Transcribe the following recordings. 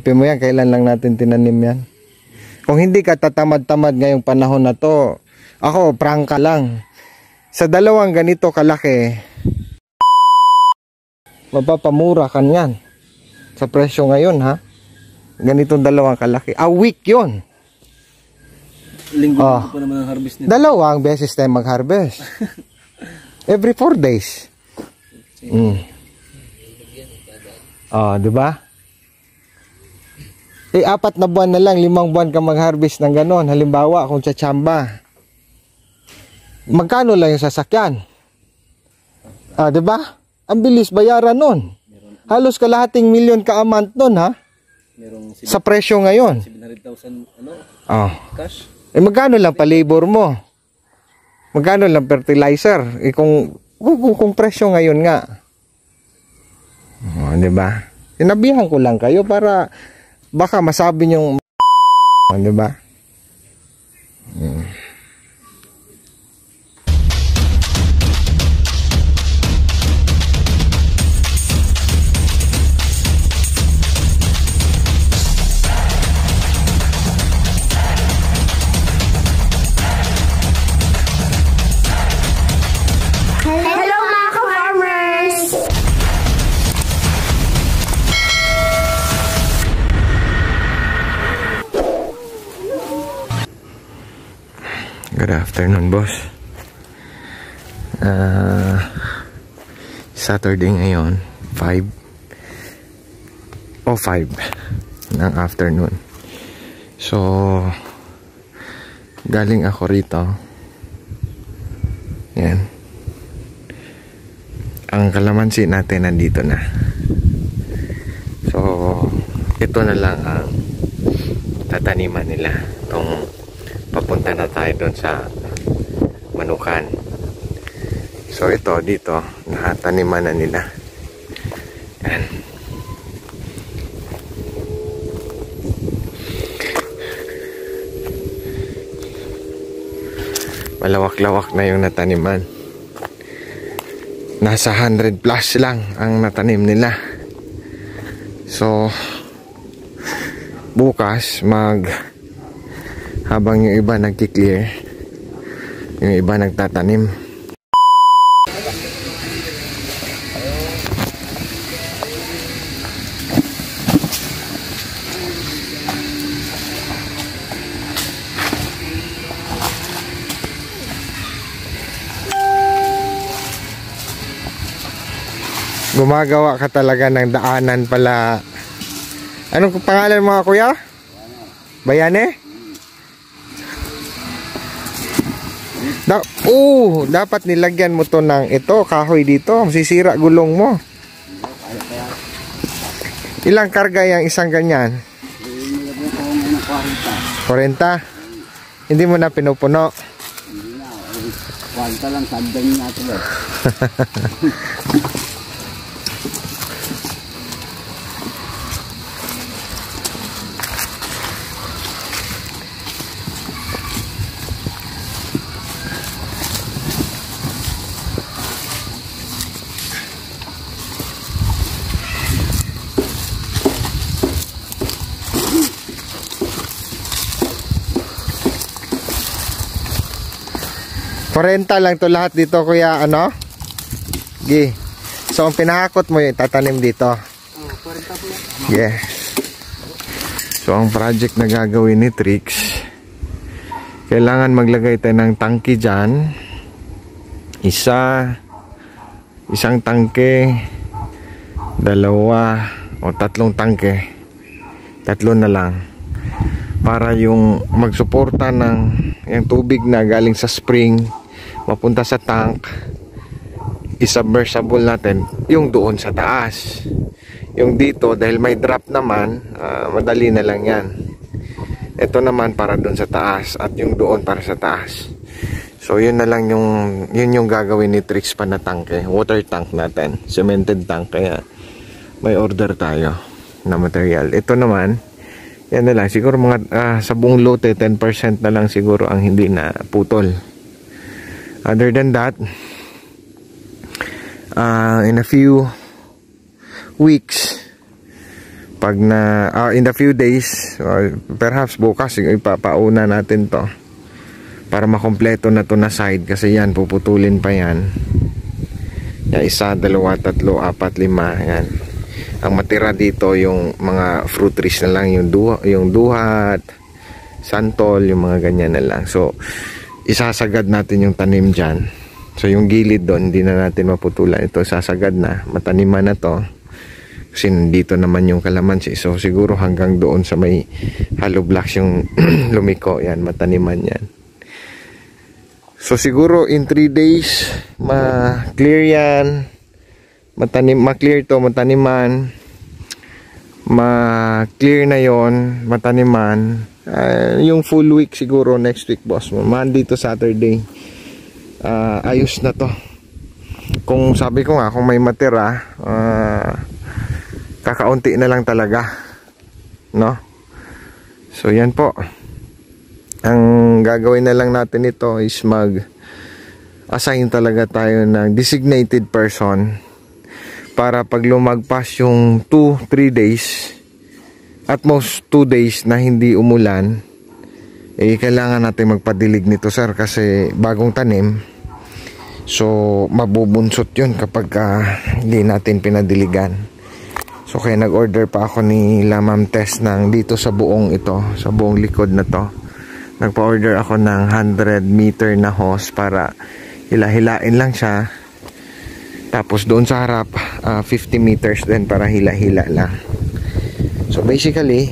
Isipin mo yan, kailan lang natin tinanim yan. Kung hindi ka tatamad-tamad ngayong panahon na to, ako, prangka lang. Sa dalawang ganito kalaki, mapapamura ka yan. Sa presyo ngayon, ha? Ganitong dalawang kalaki. A week yun. Linggo pa naman ang harvest nito. Dalawang beses tayo mag-harvest. Every 4 days. Di ba? 4 na buwan na lang, 5 buwan ka mag-harvest ng ganon. Halimbawa, kung sa tsamba, magkano lang yung sasakyan? Di ba? Ang bilis bayaran nun. Halos kalahating milyon ka a month nun, ha? Sa presyo ngayon. 700,000 cash. Magkano lang pa labor mo? Magkano lang fertilizer? Kung presyo ngayon nga. Di ba? Sinabihan ko lang kayo para baka masabi niyong di ba? Good afternoon, boss. Saturday ngayon, 5 ng afternoon. So, galing ako rito. Yan. Ang kalamansi natin nandito na. So, ito na lang ang tataniman nila. Itong papunta na tayo doon sa Manukan. So ito dito nakataniman na nila. Yan. Malawak-lawak na yung nataniman. Nasa 100 plus lang ang natanim nila. So bukas habang yung iba nagki-clear, yung iba nagtatanim. Gumagawa ka talaga ng daanan pala. Anong pangalan mga kuya? Bayane? Dapat nilagyan mo to ng kahoy dito. Masisira gulong mo. Ilang karga yung isang ganyan? 40? Hindi mo na pinupuno? Hindi na. 40 lang. Sandang natin. Renta lang to lahat dito kuya, ano? Okay. So ang pinahakot mo yung tatanim dito. 40 po. Yes. So ang project na gagawin ni Trix, kailangan maglagay tayo ng tangke dyan. Isang tangke, 2 o 3 tangke. 3 na lang. Para yung magsuporta ng yung tubig na galing sa spring mapunta sa tank, isubmersible natin yung doon sa taas. Yung dito dahil may drop naman, madali na lang yan. Ito naman para doon sa taas at yung doon para sa taas. So yun na lang yung gagawin ni Trix pa na tangke. Water tank natin, cemented tank, kaya may order tayo na material. Ito naman, yan na lang, siguro mga sa buong lote 10% na lang siguro ang hindi na putol. Other than that, in a few weeks Pag na in a few days, or perhaps bukas, ipapauna natin to para makompleto na to na side, kasi yan puputulin pa yan. Yan, 1, 2, 3, 4, 5, yan. Ang matira dito yung mga fruit trees na lang, yung duhat, santol, yung mga ganyan na lang. So isasagad natin yung tanim dyan. So yung gilid doon, hindi na natin maputulan. Ito sasagad na, mataniman na to. Kasi dito naman yung kalamansi. So siguro hanggang doon sa may hollow blocks yung lumiko. Yan, mataniman yan. So siguro in 3 days ma-clear yan. Ma-clear to, mataniman. Ma-clear na yon, mataniman. Yung full week siguro next week, boss. Monday to Saturday. Ayos na to. Kung sabi ko nga, kung may matira, kakaunti na lang talaga, no? So yan po, ang gagawin na lang natin ito is mag-assign talaga tayo ng designated person para pag lumagpas yung 2-3 days, at most 2 days na hindi umulan, kailangan natin magpadilig nito, sir, kasi bagong tanim. So mabubunsot yun kapag hindi natin pinadiligan. So kaya nag-order pa ako ni Ma'am Tess ng dito sa buong ito, sa buong likod na to. Nagpa-order ako ng 100 meter na hose para hila-hilain lang siya. Tapos doon sa harap 50 meters din para hila-hila lang. So basically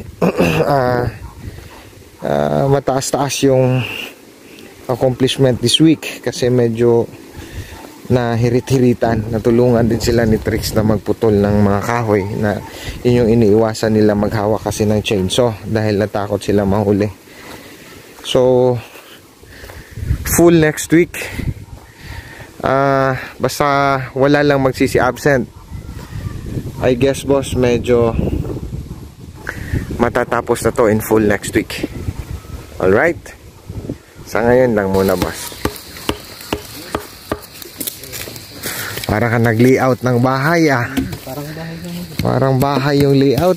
mataas-taas yung accomplishment this week kasi medyo na hirit-hiritan. Natulungan din sila ni Trix na magputol ng mga kahoy, na yun yung iniiwasan nila maghawak kasi ng chainsaw dahil natakot sila mahuli. So full next week, basta wala lang magsisi absent. I guess, boss, medyo matatapos na to in full next week. Alright, sa ngayon lang muna, boss. Parang ka nag-layout ng bahay, Parang bahay yung layout,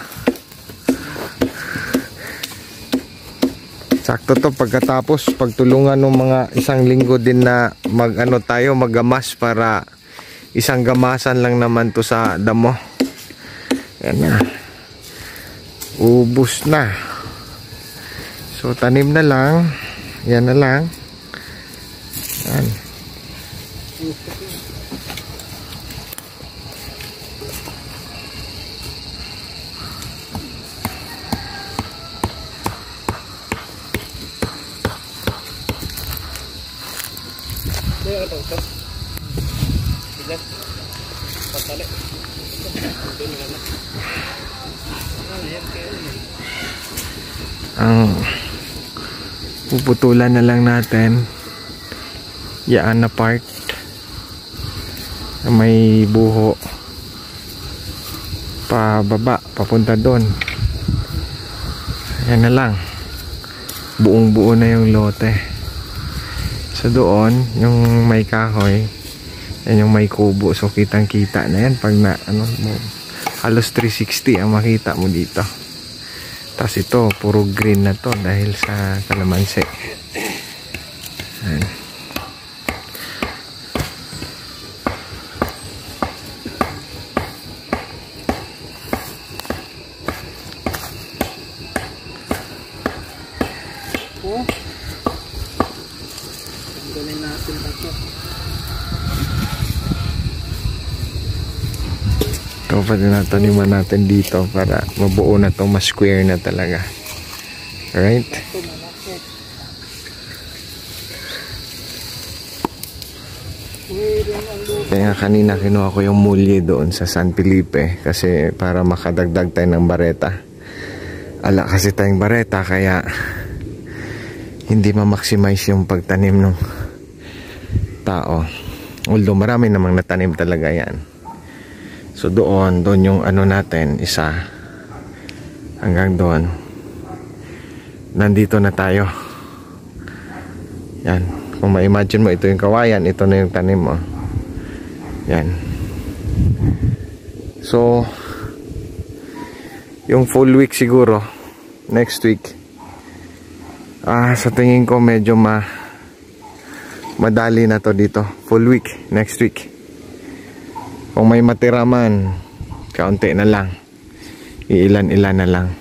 Sakto to, pagkatapos pagtulungan ng mga isang linggo din na maggamas para isang gamasan lang naman to sa damo. Yan na. Ubus na. So tanim na lang. Yan na lang. Yan. Ang puputulan na lang natin yaan na part na may buho pababa papunta doon. Yan na lang, buong buo na yung lote. So doon yung may kahoy, yan yung may kubo, so kitang kita na yan pag na halos 360 ang makita mo dito. Tapos ito puro green na to dahil sa kalamansi. Yan. Ito pa din nataniman natin dito para mabuo na to, mas square na talaga. Alright? Kaya kanina kinuha ko yung mulye doon sa San Felipe kasi para makadagdag tayo ng bareta. Ala kasi tayong bareta kaya hindi ma-maximize yung pagtanim ng tao. Although marami namang natanim talaga yan. So doon yung natin, isa hanggang doon. Nandito na tayo. Yan. Kung ma-imagine mo, ito yung kawayan, ito na yung tanim mo. Yan. So yung full week siguro next week. Sa tingin ko medyo madali na to dito. Full week next week. Kung may matira man, kaunti na lang, iilan-ilan na lang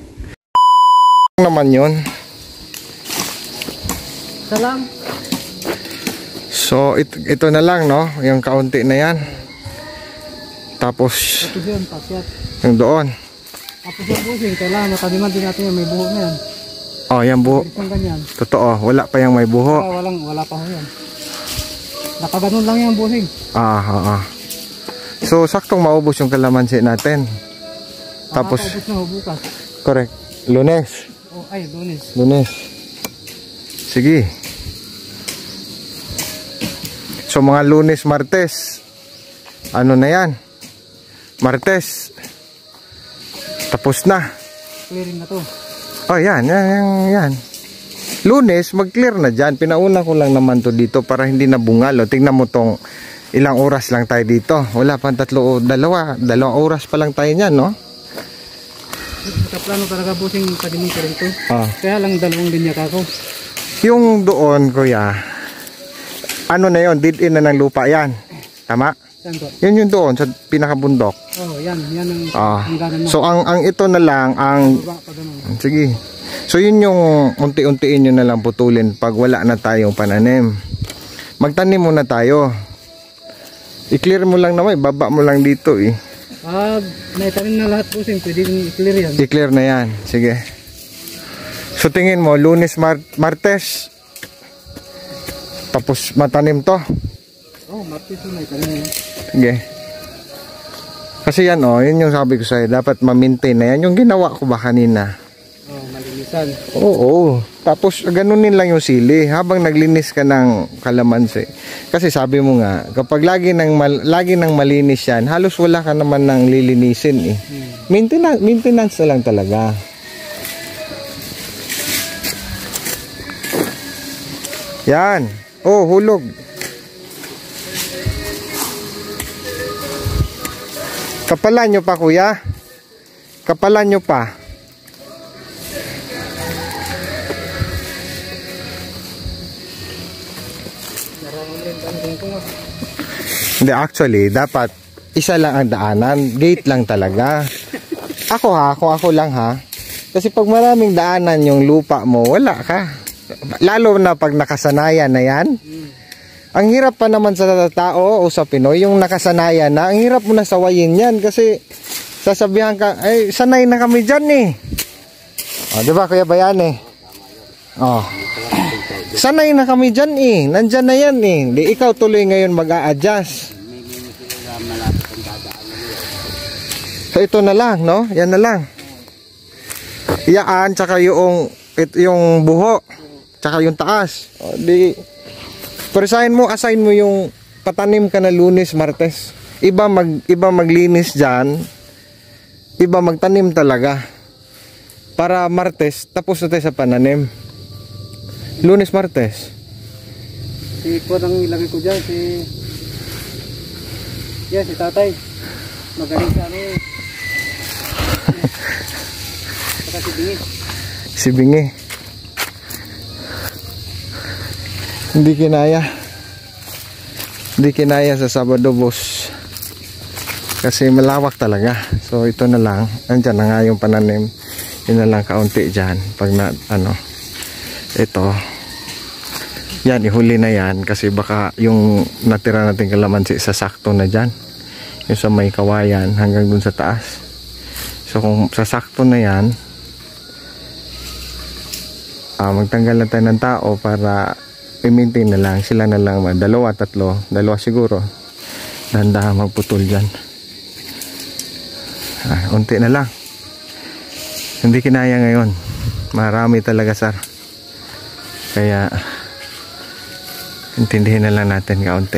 naman yun. Salam. So ito na lang, no, yung kaunti na yan. Tapos ito yun, pasyat. Yung doon. Tapos yung busing, kailangan mataniman din natin yung may buho na yan. Oh, yan buho. Totoo, wala pa yung may buho. Wala pa ho yan. Nakaganon lang yung busing. So saktong maubos yung kalamansi natin. Tapos maubos na ho bukas. Correct. Lunes. Lunes. Sige. So mga Lunes, Martes, ano na yan? Martes, tapos na. Clearing na to. Oh, yan. Lunes, mag-clear na dyan. Pinauna ko lang naman to dito para hindi na bungal. O, tingnan mo tong ilang oras lang tayo dito. Wala pang dalawang oras pa lang tayo nyan, no? Kaplano talaga busing padimin ka rin to. Kaya lang 2 linya ka ko. Yung doon, kuya, ano na yun? Dead-in na ng lupa yan. Tama? Yan yung doon sa pinakabundok. Yan ang hangganan na. So ang ito na lang ang sige. So yun yung unti-untiin nyo na lang putulin pag wala na tayong pananim. Magtanim muna tayo. I-clear mo lang naman, baba mo lang dito eh. Naitanim na lahat po, pwede i-clear yan. I-clear na yan, sige. So tingin mo, Lunes, Martes, tapos matanim to. Martes na naitanim yan. Sige. Kasi yan yun yung sabi ko sa'yo, dapat ma-maintain na yan. Yung ginawa ko ba kanina? Malinisan. Oo. Tapos ganunin lang yung sili habang naglinis ka ng kalamansi. Kasi sabi mo nga, kapag lagi nang malinis yan, halos wala ka naman nang lilinisin eh. Maintenance na lang talaga. Yan. Hulog. Kapalan nyo pa, kuya. Kapalan nyo pa. Hindi, actually, dapat isa lang ang daanan. Gate lang talaga. Ako lang ha. Kasi pag maraming daanan yung lupa mo, wala ka. Lalo na pag nakasanayan na yan. Ang hirap pa naman sa tao o sa Pinoy, yung nakasanayan na, ang hirap mo na sawayin yan kasi sasabihan ka, ay sanay na kami dyan eh. Diba Kuya Bayane? Sanay na kami dyan eh. Nandyan na yan eh. Di ikaw tuloy ngayon mag-a-adjust. So ito na lang, no? Yan na lang. Iyaan, tsaka yung buho, tsaka yung taas. Pero assign mo yung patanim ka na Lunes, Martes. Iba maglinis dyan. Iba magtanim talaga. Para Martes, tapos na tayo sa pananim. Lunes, Martes. Si nang ilagay ko dyan, si tatay. Magaling sa ano eh. Saka si Bingi. Si Bingi. Hindi kinaya sa Sabado, boss. Kasi malawak talaga. So ito na lang. Andyan na nga yung pananim. Yun na lang kaunti dyan. Pag ito. Yan, ihuli na yan. Kasi baka yung natira natin kalamansi sa sakto na dyan. Yung sa may kawayan hanggang dun sa taas. So kung sa sakto na yan, magtanggal na tayo ng tao para i-maintain na lang. Sila na lang, 2, 3, 2 siguro. Dahan-dahan magputol dyan. Unti na lang. Hindi kinaya ngayon. Marami talaga, sir. Kaya intindihin na lang natin kaunti.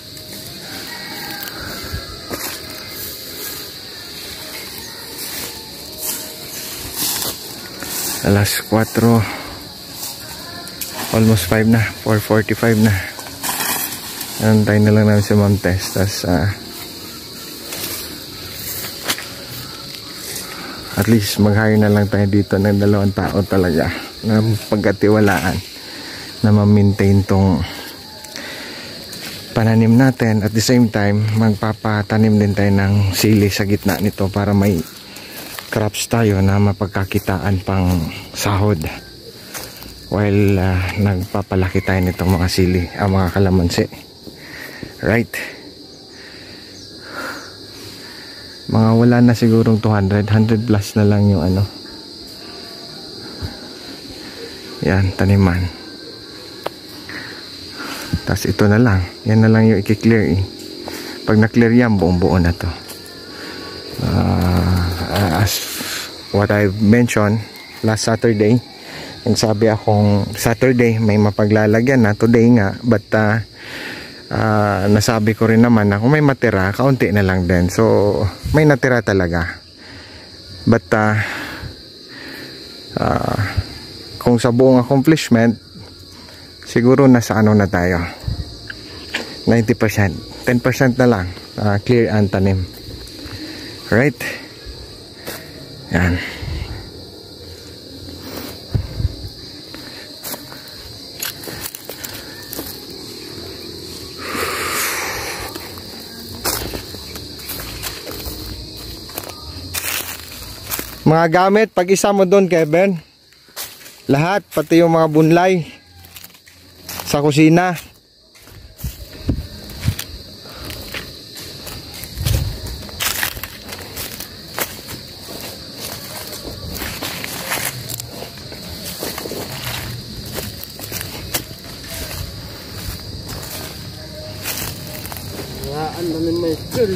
Alas 4, almost 5 na, 4:45 na. Antayin na lang namin si Ma'am Tess. Tas At least mag-hire na lang tayo dito ng 2 tao talaga na pagkatiwalaan na ma-maintain tong pananim natin. At the same time, magpapatanim din tayo ng sili sa gitna nito para may crops tayo na mapagkakitaan pang sahod while nagpapalaki tayo nitong mga sili, mga kalamansi. Right? Mga wala na sigurong 100 plus na lang yung ano. Yan, taniman. Tapos ito na lang. Yan na lang yung i-clear eh. Pag na-clear yan, buong-buo na to. As what I mentioned last Saturday, nagsabi akong Saturday may mapaglalagyan na. Today nga, but nasabi ko rin naman na kung may matira, kaunti na lang din. So, may natira talaga. But, kung sa buong accomplishment, siguro nasa ano na tayo? 90%. 10% na lang. Clear ang tanim. Right? Yan. Mga gamit, pag isa mo doon, Kevin. Lahat, pati yung mga bunlay sa kusina. Wala, ano naman may skill.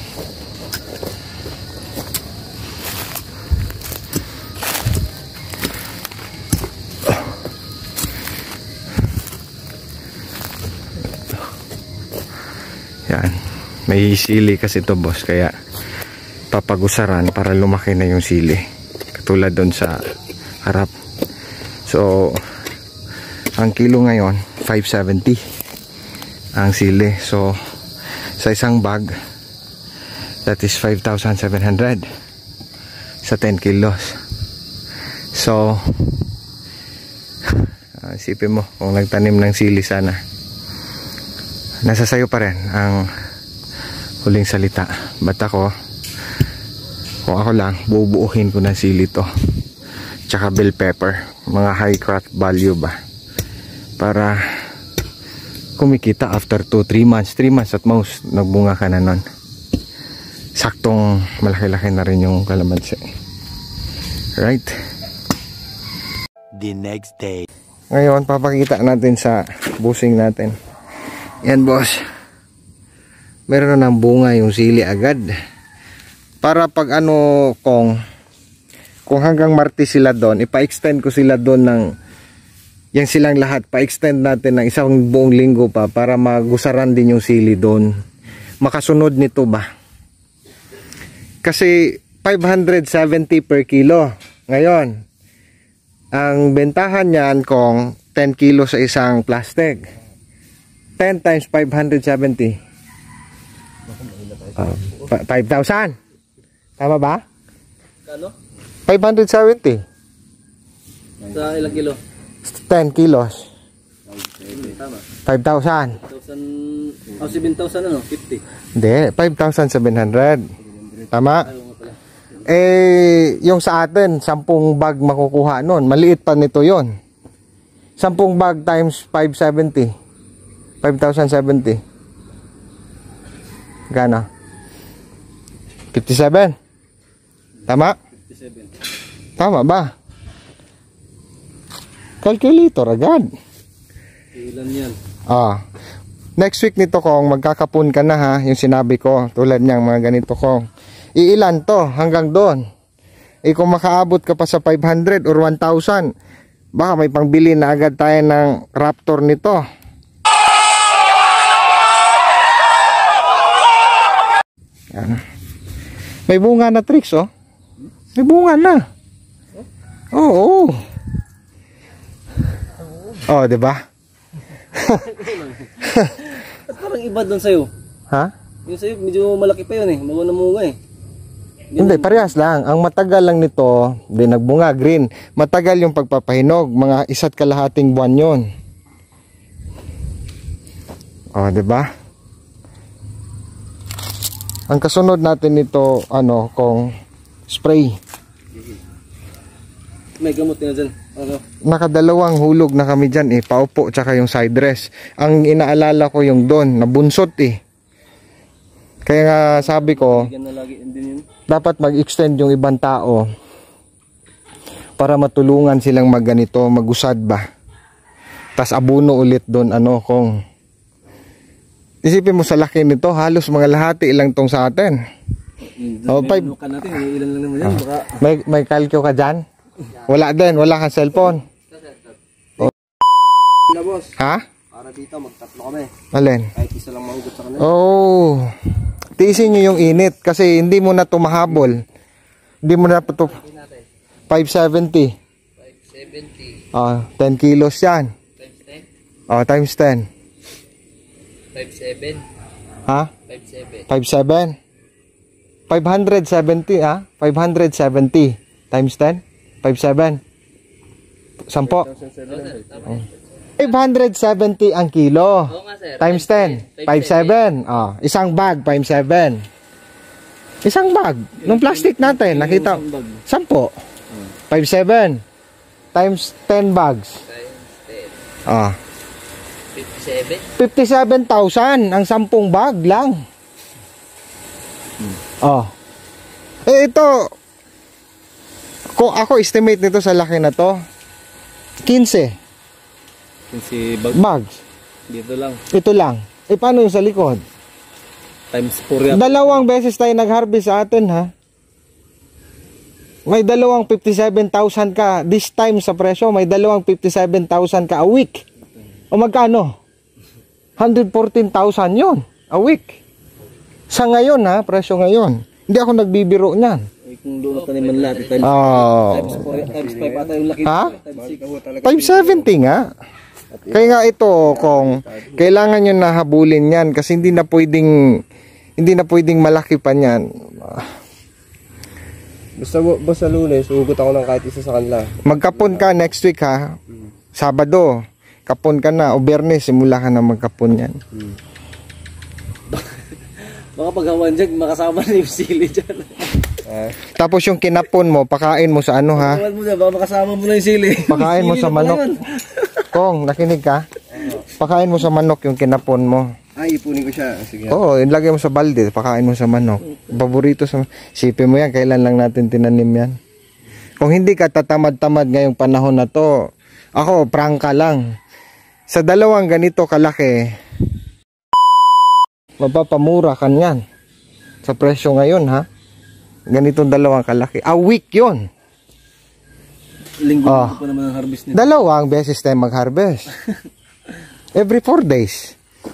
Yan. May sili kasi to boss, kaya papagusaran para lumaki na yung sili. Katulad doon sa harap. So, ang kilo ngayon, 570 ang sili. So, sa isang bag, that is 5,700 sa 10 kilos. So, isipin mo, kung nagtanim ng sili sana, nasa sayo pa rin ang huling salita. But ako, kung ako lang, bubuuhin ko ng sili to, tsaka bell pepper, mga high craft value ba, para kumikita after 2-3 months. 3 months at most, nagbunga ka na nun. Saktong malaki-laki na rin yung kalamansi. Right? The next day. Ngayon, papakita natin sa busing natin. Yan boss, meron na ng bunga yung sili agad. Para pag ano, kung hanggang Martes sila doon, ipa-extend ko sila doon ng yan silang lahat, pa-extend natin ng isang buong linggo pa para magusaran din yung sili doon. Makasunod nito ba? Kasi 570 per kilo ngayon. Ang bentahan niyan kung 10 kilo sa isang plastic, 10 times 570, 5,000. Tama ba? Ano? 570 Sa ilang kilo? 10 kilos, Tama. 5,000. 7,000 ano? 50. Hindi, 5,700. Tama? Yung sa atin 10 bag makukuha nun. Maliit pa nito yon. 10 bag times 570, 5,070. Gana? 57. Tama? 57. Tama ba? Calculator agad. Ilan yan? Next week nito kung magkakapun ka na ha, yung sinabi ko, tulad niyang mga ganito kong, iilan to hanggang doon. Kung makaabot ka pa sa 500 or 1,000, baka may pangbili na agad tayo ng Raptor nito. Yan. May bunga na, Trix, oh. May bunga na. Oo. Oh, di ba? At parang iba doon sa'yo. Ha? Yung sa'yo, medyo malaki pa yun eh. Mawa na munga eh. Hindi, parehas lang. Ang matagal lang nito, di nagbunga, green. Matagal yung pagpapahinog, mga 1.5 buwan yun. O, diba? Ang kasunod natin nito, ano, kung spray. May gamot na dyan. Ano? Nakadalawang hulog na kami dyan eh, paupo tsaka yung side dress. Ang inaalala ko yung doon, nabunsot eh. Kaya nga sabi ko, dapat mag-extend yung ibang tao para matulungan silang magganito, magusad ba. Tas abuno ulit doon, ano, kung isipin mo sa laki nito, halos mga lahati lang tong sa atin. May kalkyo ka dyan? Wala din, wala kang cellphone. Ha? Para dito, magtatlo kami. Alin? Kahit isa lang mahugot sa kanila. Oh, tiisin nyo yung init kasi hindi mo na ito mahabol. Hindi mo na ito 570. 570. 10 kilos yan. Times 10? Times 10. 5.7. Ha? 5.7. 570 ha? 570 times 10? 5.7. 10. 570 ang kilo. Times 10. 5.7. Isang bag, 5.7. Isang bag. Nung plastic natin, nakita. 10. 5.7. Times 10 bags. 57,000 ang 10 bag lang. Ito, kung ako estimate nito sa laki na to, 15 bags. Dito lang. Ito lang. Paano yung sa likod? Times 4 yan. 2 beses tayo nag-harvest sa atin, ha? May 57,000 ka this time sa presyo. May 57,000 ka a week. O magkano? 114,000 yon a week. Sa ngayon, ha? Presyo ngayon. Hindi ako nagbibiro niyan. Kung doon ka naman lahat, times 4, times 5 ata yung laki. Ha? 570 nga. Kaya nga ito, kung kailangan nyo na habulin yan kasi hindi na pwedeng malaki pa yan. Basta Lunes, ugot ako ng kahit isa sa kanila. Magkapon ka next week, ha? Sabado, kapon ka na. O Biyernes, simula ka na magkapon yan. Baka paghawan dyan, makasama na yung sili dyan. Tapos yung kinapon mo, pakain mo sa ano, ha? Paghawan mo dyan, baka makasama mo na yung sili. Pakain mo sa manok. Kong, nakinig ka? Pakain mo sa manok yung kinapon mo. Ay, ipunin ko siya. Sige. Oo, ilagay mo sa balde, pakain mo sa manok. Paborito sa... Sipin mo yan, kailan lang natin tinanim yan. Kung hindi ka tatamad-tamad ngayong panahon na to, ako, prangka lang. Sa 2 ganito kalaki, mapapamura kan yan. Sa presyo ngayon, ha? Ganitong 2 kalaki. A week yun. Linggo pa naman ang harvest nito. 2 beses tayo mag-harvest. Every 4 days.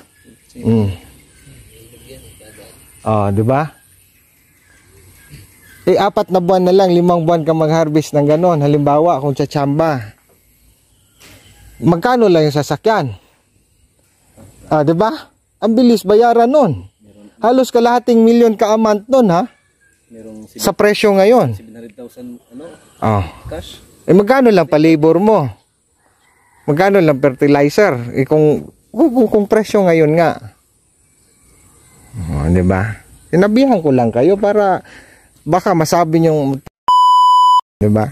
Diba? 4 na buwan na lang, 5 buwan ka mag-harvest ng ganon. Halimbawa, kung sa tsamba, magkano lang yung sasakyan? Diba? Ang bilis bayaran nun. Halos kalahating milyon ka a month nun, ha? Sa presyo ngayon. 700,000 cash. Magkano lang pa labor mo? Magkano lang fertilizer? Kung presyo ngayon nga. Diba? Sinabihan ko lang kayo para baka masabi nyo, diba?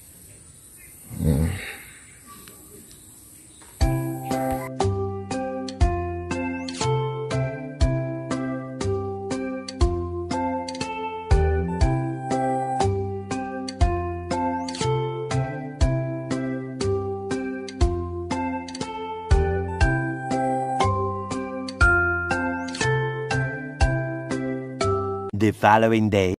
The following day.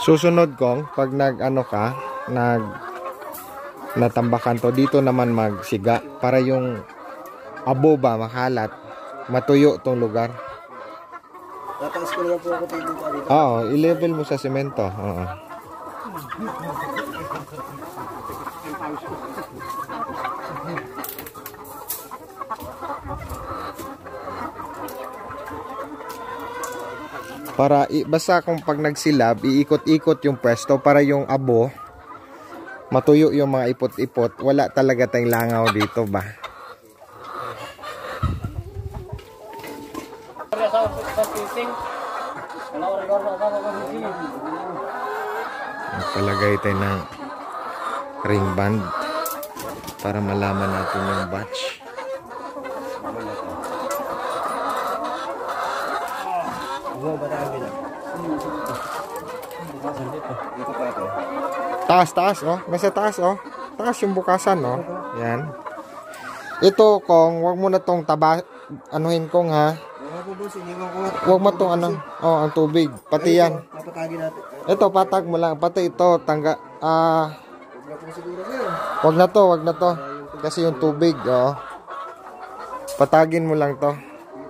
Susunod kong pag natambakan to, dito naman magsiga para yung abo ba makalat, matuyo tong lugar. Tataas ko lang po ako dito. Oo, i-level mo sa semento. Oo. Para basta kung pag nagsilab, iikot-ikot yung pwesto para yung abo matuyo yung mga ipot-ipot. Wala talaga tayong langaw dito ba. Magpalagay tayo ng ring band para malaman natin yung batch. Taas, oh. Nasa taas, oh. Taas yung bukasan, oh. Yan. Ito, Kong, wag mo na tong anuhin, Kong, ha. Wag mo tong oh, ang tubig. Pati yan. Ito, patag mo lang. Pati ito, wag na to. Kasi yung tubig, oh. Patagin mo lang to.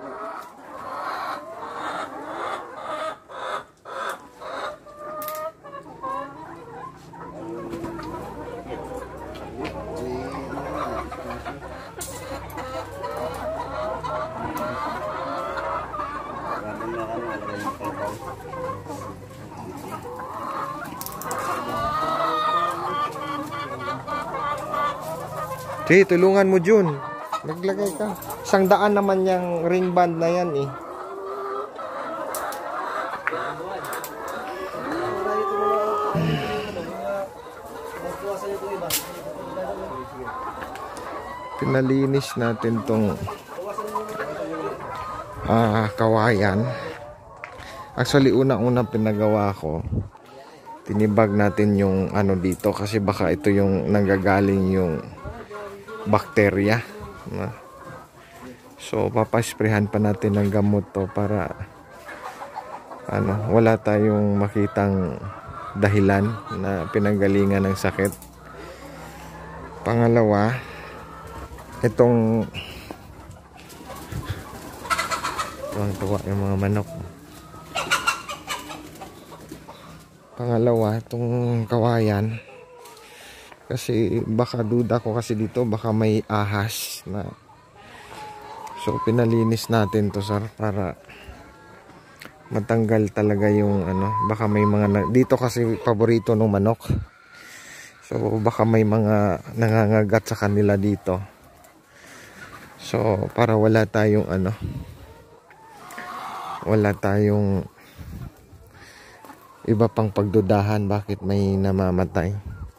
Sige, tulungan mo Jun. Naglagay ka. 100 naman yung ring band na yan eh. Pinalinis natin tong kawayan. Actually, unang-unang pinagawa ko, tinibag natin yung dito kasi baka ito yung nanggagaling yung bakterya. So papasprehan pa natin ng gamot to para wala tayong makitang dahilan na pinanggalingan ng sakit. Pangalawa, itong tuwa yung mga manok. Pangalawa, itong kawayan. Kasi baka duda ko kasi dito baka may ahas na. So pinalinis natin to sir para matanggal talaga yung baka may mga dito kasi paborito ng manok. So baka may mga nangangagat sa kanila dito. So para wala tayong wala tayong iba pang pagdudahan bakit may namamatay.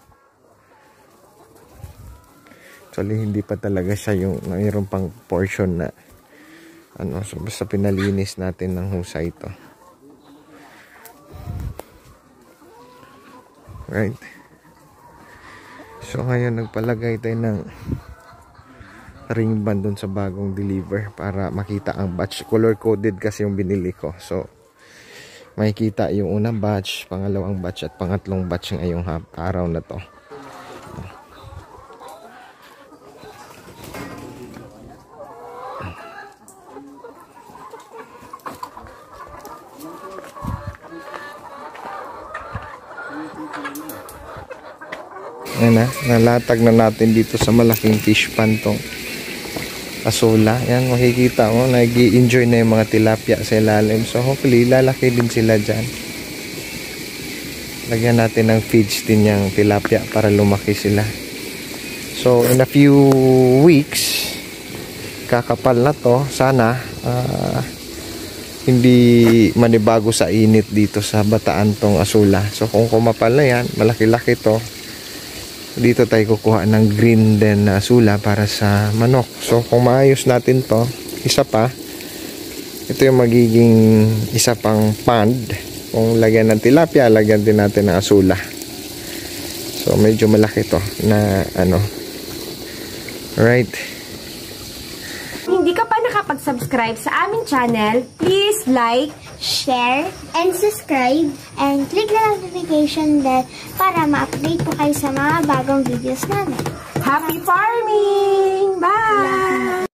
Actually, hindi pa talaga siya yung mayroon pang portion na so basta pinalinis natin ng husay ito. Right. So ngayon nagpalagay tayo ng ring band dun sa bagong deliver para makita ang batch. Color coded kasi yung binili ko. So makikita yung unang batch, pangalawang batch at pangatlong batch ngayong araw na to. Ayan nalatag na natin dito sa malaking fish pan tong asola. Yan, makikita mo, nag-i-enjoy na yung mga tilapia sa ilalim. So hopefully, lalaki din sila dyan. Lagyan natin ng feeds din yung tilapia para lumaki sila. So in a few weeks, kakapal na to. Sana, hindi manibago sa init dito sa Bataan tong asola. So kung kumapal na yan, malaki-laki to. Dito tayo kukuha ng green din na asola para sa manok. So kung maayos natin to, isa pa, ito yung magiging isa pang pond. Kung lagyan ng tilapia, lagyan din natin ng asola. So medyo malaki to na Alright. Hindi ka pa nakapag-subscribe sa aming channel, please like, share, and subscribe. And click the notification bell para ma-update po kayo sa mga bagong videos namin. Happy farming! Bye!